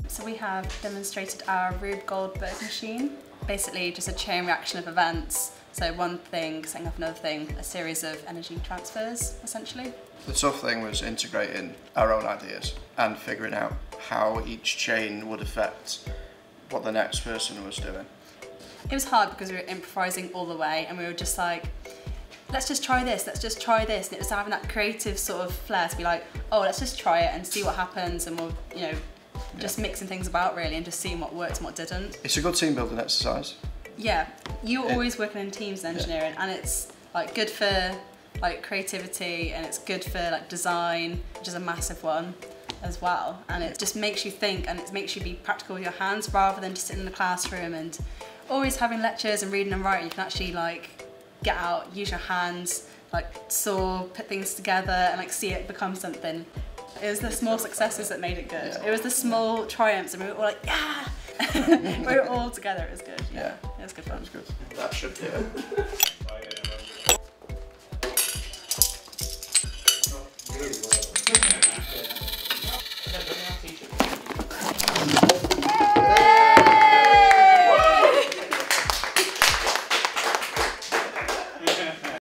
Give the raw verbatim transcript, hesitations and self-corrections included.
So we have demonstrated our Rube Goldberg Machine, basically just a chain reaction of events. So one thing setting up another thing, a series of energy transfers, essentially. The tough thing was integrating our own ideas and figuring out how each chain would affect what the next person was doing. It was hard because we were improvising all the way and we were just like, let's just try this, let's just try this. And it was having that creative sort of flair to be like, oh, let's just try it and see what happens, and we'll, you know, just yeah. mixing things about really and just seeing what worked and what didn't. It's a good team building exercise. Yeah, you're always working in teams in engineering, yeah. and it's like good for like creativity, and it's good for like design, which is a massive one as well. And it just makes you think, and it makes you be practical with your hands rather than just sitting in the classroom and always having lectures and reading and writing. You can actually like get out, use your hands, like saw, put things together, and like see it become something. It was the small successes that made it good. Yeah. It was the small triumphs, and we were all like, yeah! We were all together, it was good. Yeah, yeah. It was good fun. It was good. That should do it.